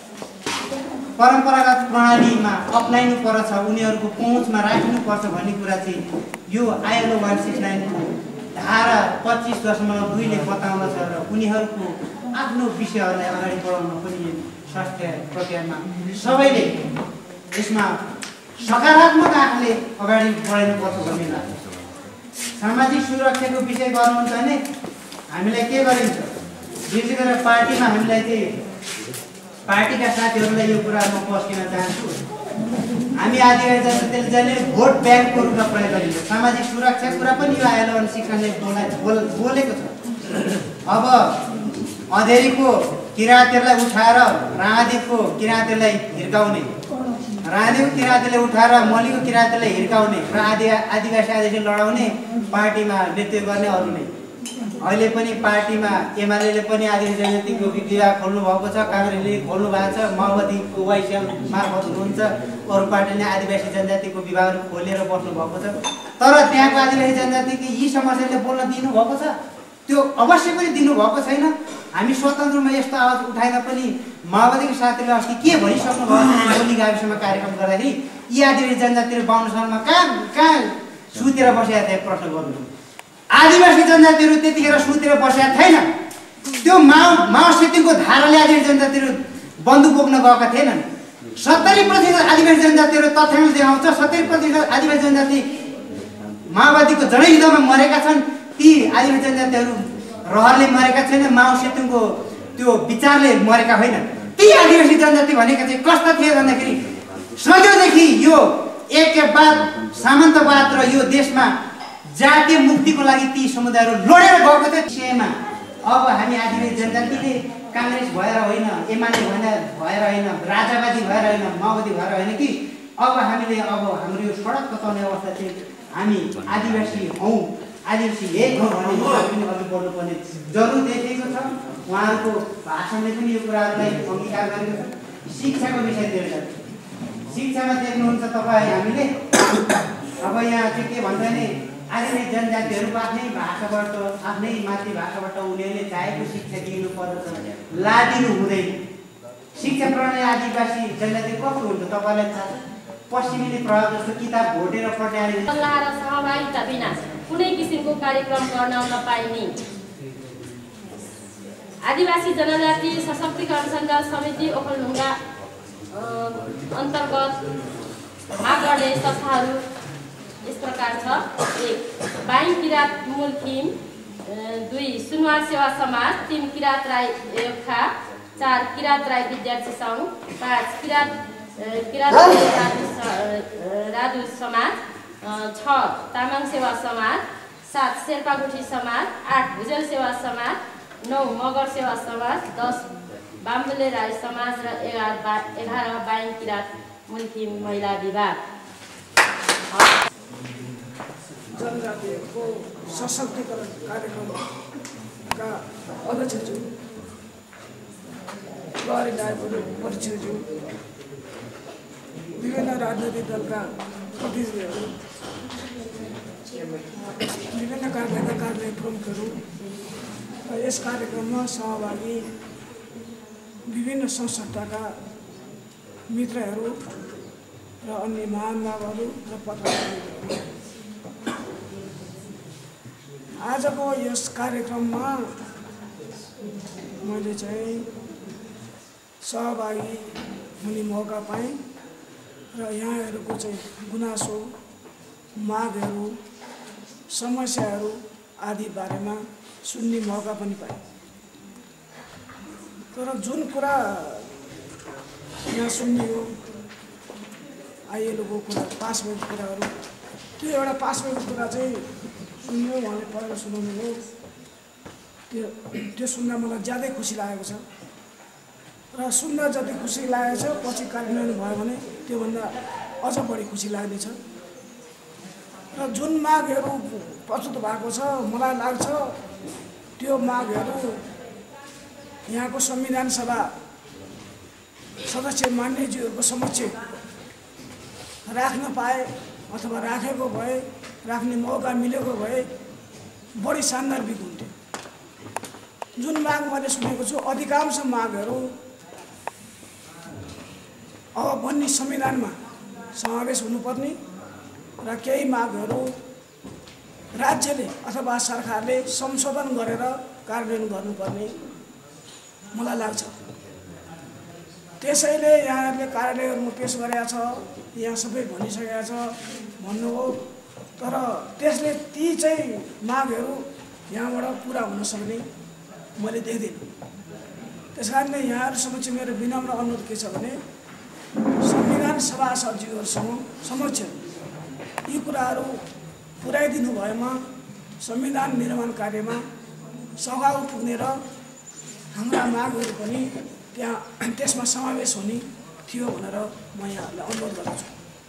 परम्परागत प्रणालीमा अप्नाइनु पर्छ, उनीहरूको पहुँचमा राख्नुपर्छ भन्ने कुरा चाहिँ यो आइएलओ वान सिक्स नाइनको धारा पच्चिस दशमलव दुईले बताउँदछ र उनीहरूको आफ्नो विषयहरूलाई अगाडि बढाउन पनि स्वास्थ्य प्रक्रियामा सबैले यसमा सकारात्मक आँखाले अगाडि बढाउनुपर्छ भन्ने लाग्छ। सामाजिक सुरक्षाको विषय गर्नुहुन्छ भने हामीलाई के गरिन्छ, विशेष गरेर पार्टीमा हामीलाई चाहिँ पार्टीका साथीहरूलाई यो कुरा म पस्किन चाहन्छु। हामी आदिवासी जनजातिले जहिले भोट ब्याङ्कको रूपमा प्रयोग गरिन्छ। सामाजिक सुरक्षा कुरा पनि यो आइएलओ शिक्षाले बोला बोलेको छ। अब अँधेरीको किराँतीहरूलाई उठाएर राँधीको किराँतीलाई हिर्काउने, राँधीको किराँतीलाई उठाएर मलीको किराँतीलाई हिर्काउने र आदि आदिवासी आदिवासी लडाउने पार्टीमा नृत्य गर्ने अरू नै। अहिले पनि पार्टीमा एमाले पनि आदिवासी जनजातिको विभाग खोल्नु भएको छ, काङ्ग्रेसले खोल्नु भएको छ, माओवादीको वाइसिएम मार्फत हुनुहुन्छ, अरू पार्टीले आदिवासी जनजातिको विभागहरू खोलेर बस्नु भएको छ। तर त्यहाँको आदिवासी जनजातिको यी समस्याले बोल्न दिनुभएको छ, त्यो अवश्य पनि दिनुभएको छैन। हामी स्वतन्त्रमा यस्तो आवाज उठाएका पनि माओवादीको साथीले अस्ति के भनिसक्नु भएको छ, गोली गाविसमा कार्यक्रम गर्दाखेरि यी आदिवासी जनजातिहरू बाहुन सालमा कहाँ कहाँ सुतेर बसेका थिए प्रश्न गर्नु। आदिवासी जनजातिहरू त्यतिखेर सुतेर बसेका थिएन। त्यो माओ माओ सेतुको धाराले आदिवासी जनजातिहरू बन्दुक बोक्न गएका थिएनन्। सत्तरी प्रतिशत आदिवासी जनजातिहरू तथ्याङ्क देखाउँछ, सत्तरी प्रतिशत आदिवासी जनजाति माओवादीको जनयुद्धमा मरेका छन्। ती आदिवासी जनजातिहरू रहरले मरेका छैनन्, माओ सेतुको त्यो विचारले मरेका होइनन्। ती आदिवासी जनजाति भनेका चाहिँ कस्ता थिए भन्दाखेरि सदियोदेखि यो एकबाद सामन्तवाद र यो देशमा जातीय मुक्तिको लागि ती समुदायहरू लडेर गएको थियो। विषयमा अब हामी आदिवासी जनजातिले काङ्ग्रेस भएर होइन, एमाले भएर होइन, राजावादी भएर होइन, माओवादी भएर होइन कि अब हामीले अब हाम्रो यो सडक कताउने अवस्था चाहिँ हामी आदिवासी हौँ, आदिवासी एक हौँ भन्ने कुरा पनि अघि बढ्नुपर्ने जरुर देखिएको छ। उहाँहरूको भाषणले पनि यो कुराहरूलाई अङ्गीकार गरेको छ। शिक्षाको विषयतिर शिक्षामा देख्नुहुन्छ तपाईँ हामीले अब यहाँ चाहिँ के भन्छ भने आदिवासी जनजातिहरूको आफ्नै भाषाबाट आफ्नै मातृभाषाबाट उनीहरूले चाहेको शिक्षा दिनु पर्दछ, लादिनु हुँदैन। शिक्षा प्रणाली आदिवासी जनजाति कस्तो हुन्छ तपाईँलाई थाहा छ? पश्चिमेली प्रभाव जस्तो किताब भोटेर पढ्ने सल्लाह र सहभागिता बिना कुनै किसिमको कार्यक्रम गर्न नपाइने आदिवासी जनजाति सशक्तिकरण सञ्जाल समिति ओखलढुङ्गा अन्तर्गत भाग गर्ने संस्थाहरू यस प्रकार छ। एक बाई किरात मुलखिम, दुई सुनवार सेवा समाज, तीन किरात राई योखा, चार किरात राई विद्यार्थी सङ्घ, पाँच किरात किरात राजु समाज, छ तामाङ सेवा समाज, सात शेर्पा गुठी समाज, आठ भुजेल सेवा समाज, नौ मगर सेवा समाज, दस बाम्बुले राई समाज र एघार बा एघार बाई किरात मुलखिम महिला विभाग। जनजातिहरूको सशक्तिकरण कार्यक्रमका अध्यक्षज्यू, प्रहरी नायब परिचयज्यू, विभिन्न राजनैतिक दलका प्रतिनिधिहरू, विभिन्न कार्यका कार्य प्रमुखहरू, यस कार्यक्रममा सहभागी विभिन्न संस्थाका मित्रहरू र अन्य महानुभावहरू र पत्रकारहरू, आजको यस कार्यक्रममा मैले चाहिँ सहभागी हुने मौका पाएँ। र यहाँहरूको चाहिँ गुनासो, मागहरू, समस्याहरू आदि बारेमा सुन्ने मौका पनि पाएँ। तर जुन कुरा यहाँ सुनियो, आइएलओको कुरा, पास भएको कुराहरू, त्यो एउटा पास भएको कुरा चाहिँ सुन्यो, उहाँले पढेर सुनाउनु हो। त्यो त्यो सुन्दा मलाई ज्यादै खुसी लागेको छ र सुन्दा जति खुसी लागेको छ पछि कार्यान्वयन भयो भने त्योभन्दा अझ बढी खुसी लाग्नेछ। र जुन मागहरू प्रस्तुत भएको छ, मलाई लाग्छ त्यो मागहरू यहाँको संविधान सभा सदस्य मान्यज्यूहरूको समक्ष राख्न पाए अथवा राखेको भए, राख्ने मौका मिलेको भए बढी सान्दर्भिक हुन्थ्यो। जुन माग मैले सुनेको छु, अधिकांश मागहरू अब बन्ने संविधानमा समावेश हुनुपर्ने र केही मागहरू राज्यले अथवा सरकारले संशोधन गरेर कार्यान्वयन गर्नुपर्ने मलाई लाग्छ। त्यसैले यहाँहरूले कार्यालयहरूमा पेश गरेका छ, यहाँ सबै भनिसकेका छ भन्नु हो। तर त्यसले ती चाहिँ मागहरू यहाँबाट पुरा हुन सक्ने मैले देख्दिनँ। त्यस कारणले यहाँहरू समक्ष मेरो विनम्र अनुरोध के छ भने संविधान सभा सचिवहरूसँग समक्ष यी कुराहरू पुर्याइदिनु भएमा संविधान निर्माण कार्यमा सघाउ पुग्ने र हाम्रा मागहरू पनि त्यहाँ त्यसमा समावेश हुने थियो भनेर म यहाँहरूलाई अनुरोध गर्दछु।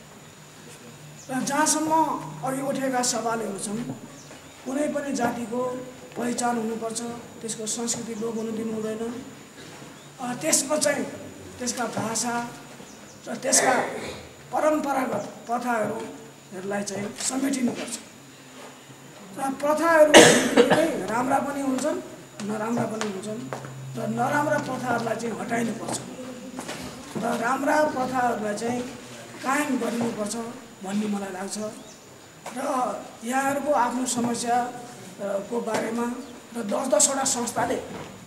र जहाँसम्म अघि उठेका सवालहरू छन्, कुनै पनि जातिको पहिचान हुनुपर्छ, त्यसको संस्कृति लोप हुनु दिनु हुँदैन, त्यसमा चाहिँ त्यसका भाषा र त्यसका परम्परागत प्रथाहरूलाई चाहिँ समेटिनुपर्छ। र प्रथाहरू राम्रा पनि हुन्छन्, नराम्रा पनि हुन्छन्, र नराम्रा प्रथाहरूलाई चाहिँ हटाइनुपर्छ र राम्रा प्रथाहरूलाई चाहिँ कायम गरिनुपर्छ भन्ने मलाई लाग्छ। र यहाँहरूको आफ्नो समस्याको बारेमा र दस दसवटा संस्थाले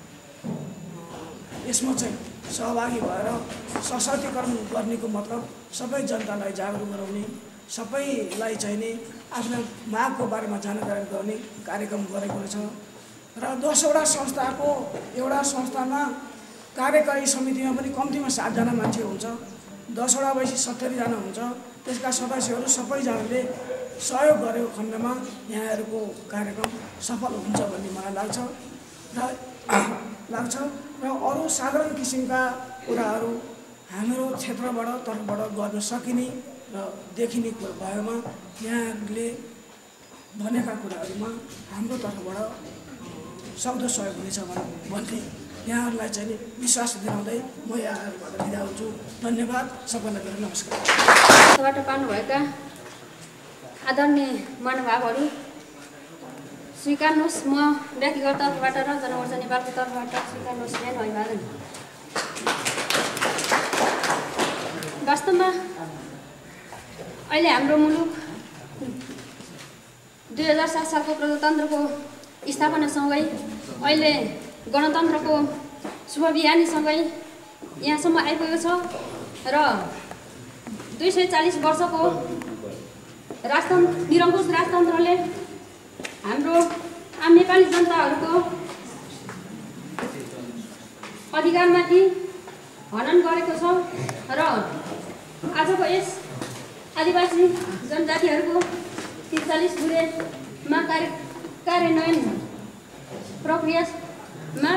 यसमा चाहिँ सहभागी भएर सशक्तिकरण गर्नेको मतलब सबै जनतालाई जागरुक गराउने, सबैलाई चाहिने आफ्नो मागको बारेमा जानकारी गर्ने कार्यक्रम गरेको रहेछ। र दसवटा संस्थाको एउटा संस्थामा कार्यकारी समितिमा पनि कम्तीमा सातजना मान्छे हुन्छ, दसवटा भएपछि सत्तरीजना हुन्छ। त्यसका सदस्यहरू सबैजनाले सहयोग गरेको खण्डमा यहाँहरूको कार्यक्रम सफल हुन्छ भन्ने मलाई लाग्छ र लाग्छ र अरू साधारण किसिमका कुराहरू हाम्रो क्षेत्रबाट तर्फबाट गर्न सकिने र देखिने कुरा भएमा यहाँहरूले भनेका कुराहरूमा हाम्रो तर्फबाट सक्दो सहयोग हुनेछ भन्थे यहाँहरूलाई चाहिँ विश्वास दिलाउँदै म यहाँहरूबाट बिदा हुन्छु। धन्यवाद। सबैलाई मेरो नमस्कार। सभाबाट पाउनुभएका आदरणीय महानुभावहरू स्वीकार्नुहोस्, म व्यक्तिगत तर्फबाट र जनमोर्चा नेपालको तर्फबाट स्वीकार्नुहोस् मेरो अभिवादन। वास्तवमा अहिले हाम्रो मुलुक दुई हजार सात सालको प्रजातन्त्रको स्थापनासँगै अहिले गणतन्त्रको शुभ बिहानीसँगै यहाँसम्म आइपुगेको छ र दुई सय चालिस वर्षको राजतन्त्र निरङ्कुश राजतन्त्रले हाम्रो आम नेपाली जनताहरूको अधिकारमाथि हनन गरेको छ र आजको यस आदिवासी जनजातिहरूको त्रिचालिस बुँदेमा कार्य कार्यान्वयन प्रक्रियामा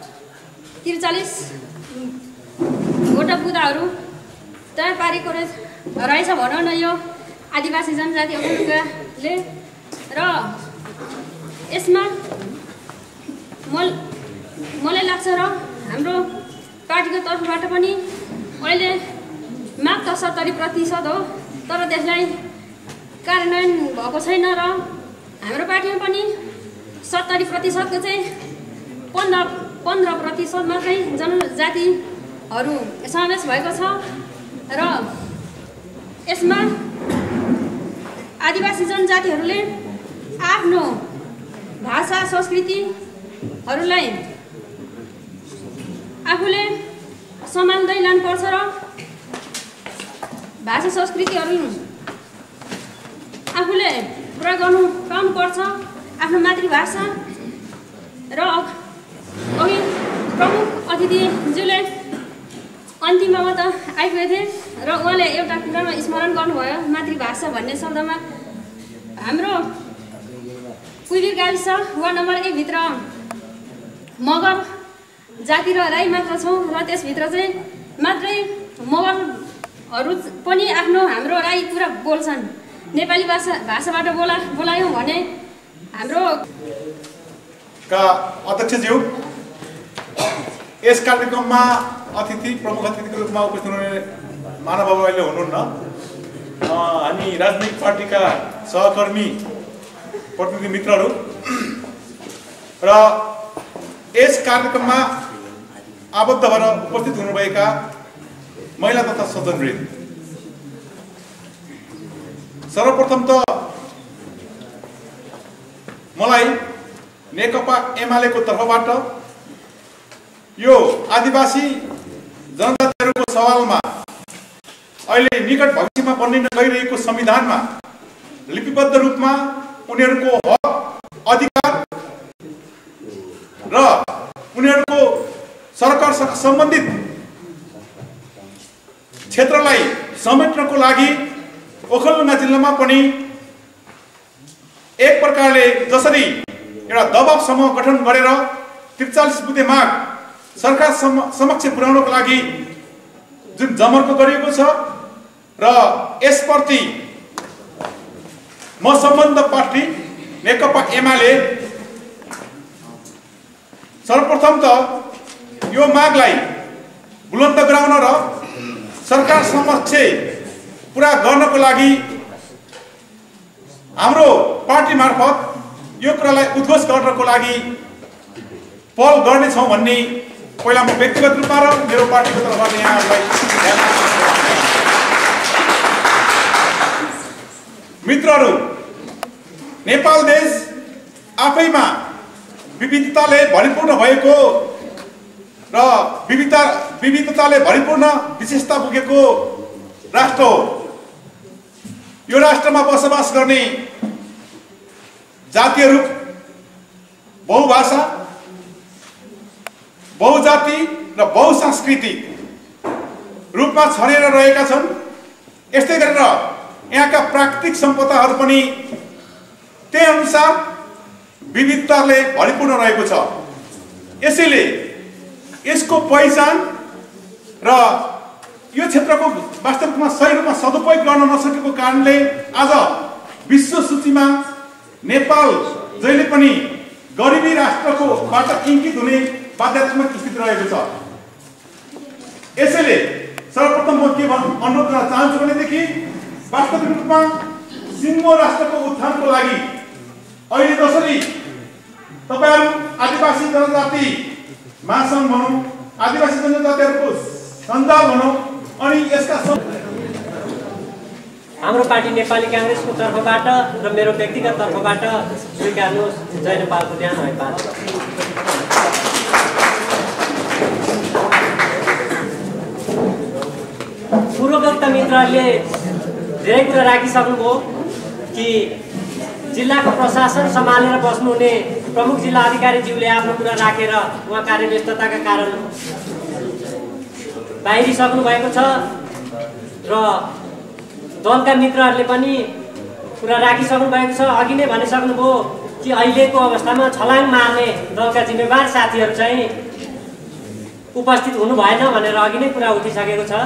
त्रिचालिसवटा बुँदाहरू तयार पारेको रहेछ भनौँ न यो आदिवासी जनजाति ओखलढुङ्गाले। र यसमा मल मलाई लाग्छ र हाम्रो पार्टीको तर्फबाट पनि अहिले माग त सत्तरी प्रतिशत हो, तर त्यसलाई कार्यान्वयन भएको छैन र हाम्रो पार्टीमा पनि सत्तरी प्रतिशतको चाहिँ पन्ध्र पन्ध्र प्रतिशतमा चाहिँ जनजातिहरू समावेश भएको छ र यसमा आदिवासी जनजातिहरूले आफ्नो भाषा संस्कृतिहरूलाई आफूले सम्हाल्दै लानुपर्छ र भाषा संस्कृतिहरू आफूले पुरा गर्नु पाउनुपर्छ आफ्नो मातृभाषा। र अघि प्रमुख अतिथिज्यूले अन्तिममा त आइपुगेको थिए र उहाँले एउटा कुरामा स्मरण गर्नुभयो मातृभाषा भन्ने शब्दमा। हाम्रो कुइलिर गाविस वार्ड नम्बर एक भित्र मगर जाति र राई मात्र छौँ र त्यसभित्र चाहिँ मात्रै मगरहरू पनि आफ्नो हाम्रो राई कुरा बोल्छन्। नेपाली भाषा भाषाबाट बोला बोलायौँ भने हाम्रो का अध्यक्षज्यू, यस कार्यक्रममा अतिथि प्रमुख अतिथिको रूपमा उपस्थित हुने महानुभाव अहिले हुनुहुन्न। हामी राजनैतिक पार्टीका सहकर्मी प्रतिनिधि मित्रहरू र यस कार्यक्रममा आबद्ध भएर उपस्थित हुनुभएका महिला तथा सज्जनवृन्द, सर्वप्रथम त मलाई नेकपा एमालेको तर्फबाट यो आदिवासी जनजातिहरूको सवालमा अहिले निकट भविष्यमा बनिन गइरहेको संविधानमा लिपिबद्ध रूपमा उनीहरूको हक अधिकार र उनीहरूको सरकारसँग सम्बन्धित क्षेत्रलाई समेट्नको लागि ओखलढुङ्गा जिल्लामा पनि एक प्रकारले जसरी एउटा दबाव समूह गठन गरेर त्रिचालिस बुँदे माग सरकार समक्ष पुर्याउनको लागि जुन जमर्को गरिएको छ र यसप्रति म सम्बन्ध पार्टी नेकपा एमाले सर्वप्रथम त यो मागलाई बुलन्द गराउन र सरकार समक्ष पुरा गर्नको लागि हाम्रो पार्टी मार्फत यो कुरालाई उद्घोष गर्नको लागि पहल गर्नेछौँ भन्ने पहिला म व्यक्तिगत रूपमा र मेरो पार्टीको तर्फबाट यहाँहरूलाई मित्रहरू, नेपाल देश आफैमा विविधताले भरिपूर्ण भएको र विविधता विविधताले भरिपूर्ण विशेषता बोकेको राष्ट्र हो। यो राष्ट्रमा बसोबास गर्ने जातिहरू बहुभाषा, बहुजाति र बहुसांस्कृतिक रूपमा छरिएर रहेका छन्। यस्तै गरेर यहाँका प्राकृतिक सम्पदाहरू पनि त्यही अनुसार विविधताले भरिपूर्ण रहेको छ। यसैले यसको पहिचान र यो क्षेत्रको वास्तविकमा सही रूपमा सदुपयोग गर्न नसकेको कारणले आज विश्व सूचीमा नेपाल जहिले पनि गरिबी राष्ट्रको बाट इङ्कित हुने बाध्यात्मक स्थिति रहेको छ। यसैले सर्वप्रथम म के अनुरोध गर्न चाहन्छु भनेदेखि वास्तविक रूपमा सिङ्गो राष्ट्रको उत्थानको लागि अहिले जसरी तपाईहरु आदिवासी जनजाति महासंघ भनौँ, आदिवासी जनजातिहरूको सञ्जाल भनौँ, अनि यसका हाम्रो पार्टी नेपाली कांग्रेसको तर्फबाट र मेरो व्यक्तिगत तर्फबाट स्वीकार्नुहोस्। जय नेपालको ध्यान है पाल। पूर्ववक्त मित्रहरूले धेरै कुरा राखिसक्नुभयो कि जिल्लाको प्रशासन सम्हालेर बस्नुहुने प्रमुख जिल्ला अधिकारीज्यूले आफ्नो कुरा राखेर उहाँ कार्यव्यस्तताका कारण बाहिरिसक्नु भएको छ र दलका मित्रहरूले पनि कुरा राखिसक्नु भएको छ। अघि नै भनिसक्नुभयो कि अहिलेको अवस्थामा छलाङ मार्ने दलका जिम्मेवार साथीहरू चाहिँ उपस्थित हुनु भएन भनेर अघि नै कुरा उठिसकेको छ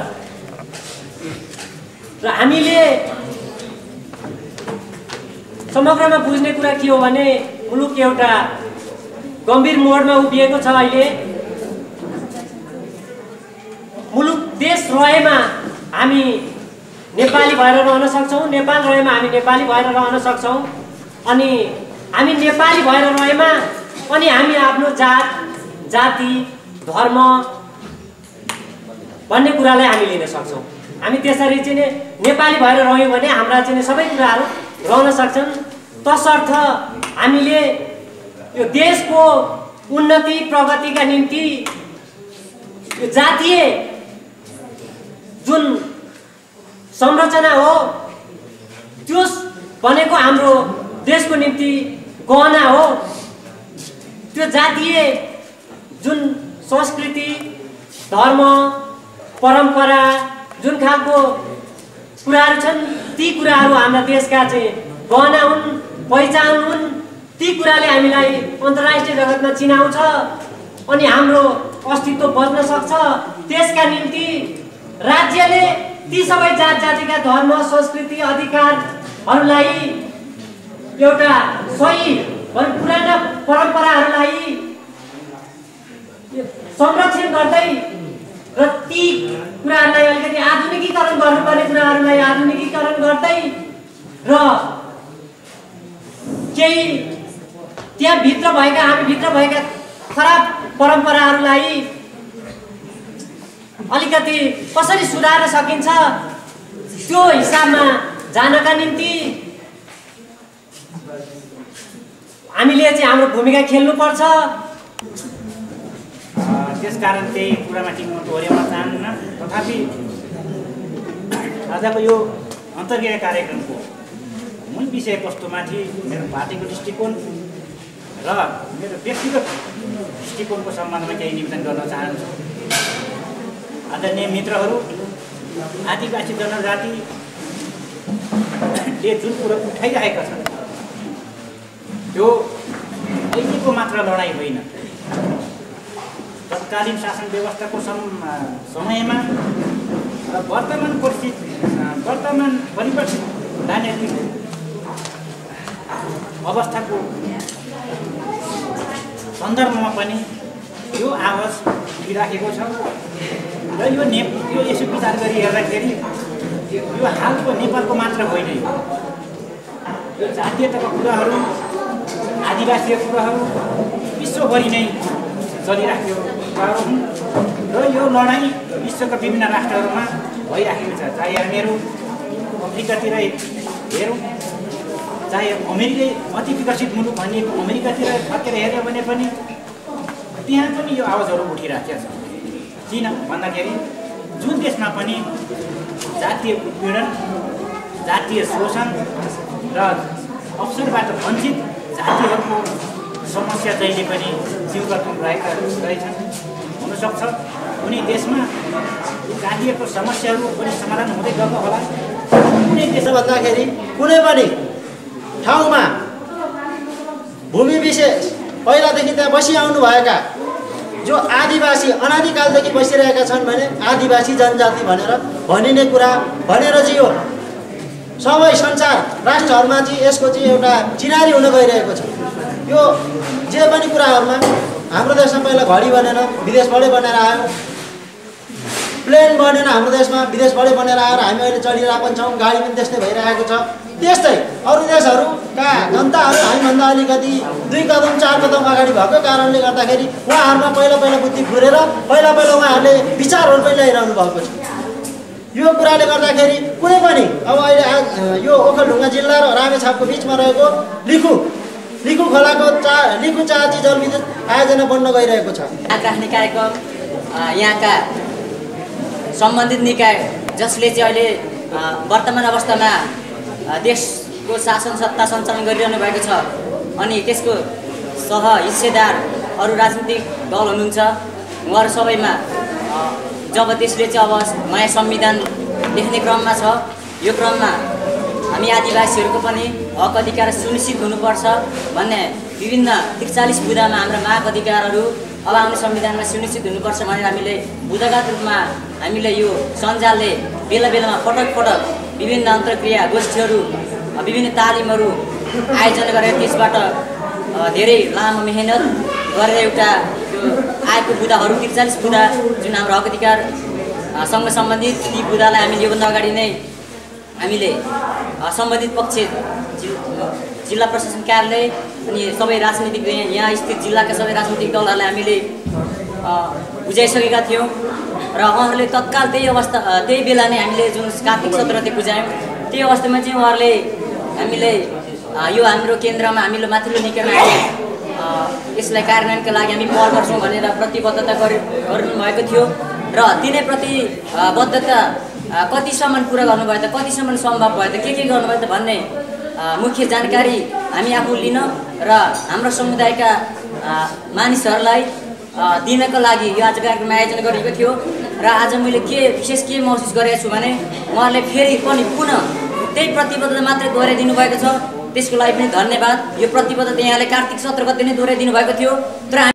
र हामीले समग्रमा बुझ्ने कुरा के हो भने मुलुक एउटा गम्भीर मोडमा उभिएको छ। अहिले मुलुक देश रहेमा हामी नेपाली भएर रहन सक्छौँ, नेपाल रहेमा हामी नेपाली भएर रहन सक्छौँ, अनि हामी नेपाली भएर रहेमा अनि हामी आफ्नो जात जाति धर्म भन्ने कुरालाई हामी लिन सक्छौँ। हामी त्यसरी चाहिँ नेपाली भएर रह्यौँ भने हाम्रा चाहिँ सबै कुराहरू रहन सक्छन्। तसर्थ हामीले यो देशको उन्नति प्रगतिका निम्ति यो जातीय जुन संरचना हो, त्यो भनेको हाम्रो देशको निम्ति गहना हो। त्यो जातीय जुन संस्कृति, धर्म, परम्परा, जुन खालको कुराहरू छन्, ती कुराहरू हाम्रा देशका चाहिँ गहना हुन्, पहिचान हुन्। ती कुराले हामीलाई अन्तर्राष्ट्रिय जगतमा चिनाउँछ अनि हाम्रो अस्तित्व बच्न सक्छ। त्यसका निम्ति राज्यले ती सबै जात जातिका धर्म, संस्कृति, अधिकारहरूलाई एउटा सही पुराना परम्पराहरूलाई संरक्षण गर्दै र ती कुराहरूलाई अलिकति आधुनिकीकरण गर्नुपर्ने कुराहरूलाई आधुनिकीकरण गर्दै र केही त्यहाँभित्र भएका हामीभित्र भएका खराब परम्पराहरूलाई अलिकति कसरी सुधार्न सकिन्छ त्यो हिसाबमा जानका निम्ति हामीले चाहिँ हाम्रो भूमिका खेल्नुपर्छ। त्यसकारण त्यही कुरामाथि म दोहोर्याउन चाहन्न। तथापि आजको यो अन्तर्क्रिया कार्यक्रमको मूल विषयवस्तुमाथि मेरो पार्टीको दृष्टिकोण र मेरो व्यक्तिगत दृष्टिकोणको सम्बन्धमा केही निवेदन गर्न चाहन्छु। आदरणीय मित्रहरू, आदिवासी जनजातिले जुन कुरो उठाइरहेका छन् त्यो अहिलेको मात्र लडाइँ होइन। तत्कालीन शासन व्यवस्थाको समयमा र वर्तमान परिस्थिति वर्तमान परिवर्तित राजनैतिक अवस्थाको सन्दर्भमा पनि यो आवाज उठिराखेको छ र यो ने यो यसो विचार गरी हेर्दाखेरि यो हालको नेपालको मात्र होइन। यो जातीयताका कुराहरू, आदिवासीका कुराहरू विश्वभरि नै चलिराखेको कुराहरू हुन् र यो लडाइँ विश्वका विभिन्न राष्ट्रहरूमा भइराखेको छ। चाहे हामीहरू अफ्रिकातिर हेरौँ, चाहे अमेरिकै अति विकसित मुलुक भनिएको अमेरिकातिर फर्केर हेऱ्यो भने पनि त्यहाँ पनि यो आवाजहरू उठिराखेको छ। किन भन्दाखेरि जुन देशमा पनि जातीय उत्पीडन, जातीय शोषण र अवसरबाट वञ्चित जातिहरूको समस्या जहिले पनि जीवगतमा रहेका रहेछन्। हुनसक्छ कुनै देशमा जातिको समस्याहरू पनि समाधान हुँदै गएको होला। कुनै देश भन्दाखेरि कुनै पनि ठाउँमा भूमि विशेष पहिलादेखि त्यहाँ बसिआउनु भएका जो आदिवासी अनादिकालदेखि बसिरहेका छन् भने आदिवासी जनजाति भनेर भनिने कुरा भनेर चाहिँ यो सबै संसार राष्ट्रहरूमा चाहिँ यसको चाहिँ एउटा चिनारी हुन गइरहेको छ। यो जे पनि कुराहरूमा हाम्रो देशमा पहिला घडी बनेर विदेशबाटै बनेर आयो, प्लेन बनेर हाम्रो देशमा विदेशबाटै बनेर आएर हामी अहिले चढिरहेको छौँ, गाडी पनि त्यस्तै भइरहेको छ। त्यस्तै अरू देशहरूका जनताहरू हामीभन्दा अलिकति दुई कदम चार कदम अगाडि भएको कारणले गर्दाखेरि उहाँहरूमा पहिला पहिला बुद्धि फुरेर पहिला पहिला उहाँहरूले विचारहरू पनि ल्याइरहनु भएको छ। यो कुराले गर्दाखेरि कुनै पनि अब अहिले यो ओखलढुङ्गा जिल्ला र रामेछापको बिचमा रहेको लिखु लिखु खोलाको चा लिखु चाची जलविद्युत आयोजना बन्न गइरहेको छ। राख्ने कार्यक्रम यहाँका सम्बन्धित निकाय जसले चाहिँ अहिले वर्तमान अवस्थामा देशको शासन सत्ता सञ्चालन गरिरहनु भएको छ अनि त्यसको सह हिस्सेदार अरू राजनीतिक दल हुनुहुन्छ। उहाँहरू सबैमा जब त्यसले चाहिँ अब नयाँ संविधान लेख्ने क्रममा छ, यो क्रममा हामी आदिवासीहरूको पनि हक अधिकार सुनिश्चित हुनुपर्छ भन्ने विभिन्न त्रिचालिस बुँदामा हाम्रा माग अधिकारहरू अब आउने संविधानमा सुनिश्चित हुनुपर्छ भनेर हामीले बुँदागत रूपमा हामीले यो सञ्जालले बेला बेलामा पटक पटक विभिन्न अन्तर्क्रिया गोष्ठीहरू, विभिन्न तालिमहरू आयोजना गरेर त्यसबाट धेरै लामो मेहनत गरेर एउटा यो आएको बुँदाहरू त्रिचालिस बुँदा जुन हाम्रो हक अधिकारसँग सम्बन्धित ती बुँदालाई हामीले योभन्दा अगाडि नै हामीले सम्बन्धित पक्ष जिल्ला प्रशासन कार्यालय अनि सबै राजनीतिक यहाँ स्थित जिल्लाका सबै राजनीतिक दलहरूलाई हामीले बुझाइसकेका थियौँ र उहाँहरूले तत्काल त्यही अवस्था त्यही बेला नै हामीले जुन कार्तिक सत्र त्यो बुझायौँ त्यही अवस्थामा चाहिँ उहाँहरूले हामीले यो हाम्रो केन्द्रमा हामीले माथिल्लो निकायमा हामीले यसलाई कार्यान्वयनका लागि हामी पहल गर्छौँ भनेर प्रतिबद्धता गर्नुभएको थियो र तिनै प्रतिबद्धता कतिसम्म पुरा गर्नुभयो त, कतिसम्म सम्भव भयो त, के के गर्नुभयो त भन्ने मुख्य जानकारी हामी आफू लिन र हाम्रो समुदायका मानिसहरूलाई दिनको लागि यो आज कार्यक्रम आयोजना गरिएको थियो। र आज मैले के विशेष के महसुस गरेको छु भने उहाँहरूले फेरि पनि पुनः त्यही प्रतिबद्धता मात्रै दोहोऱ्याइदिनु भएको छ, त्यसको लागि पनि धन्यवाद। यो प्रतिबद्धता यहाँले कार्तिक सत्र गते नै दोहोऱ्याइदिनु भएको थियो, तर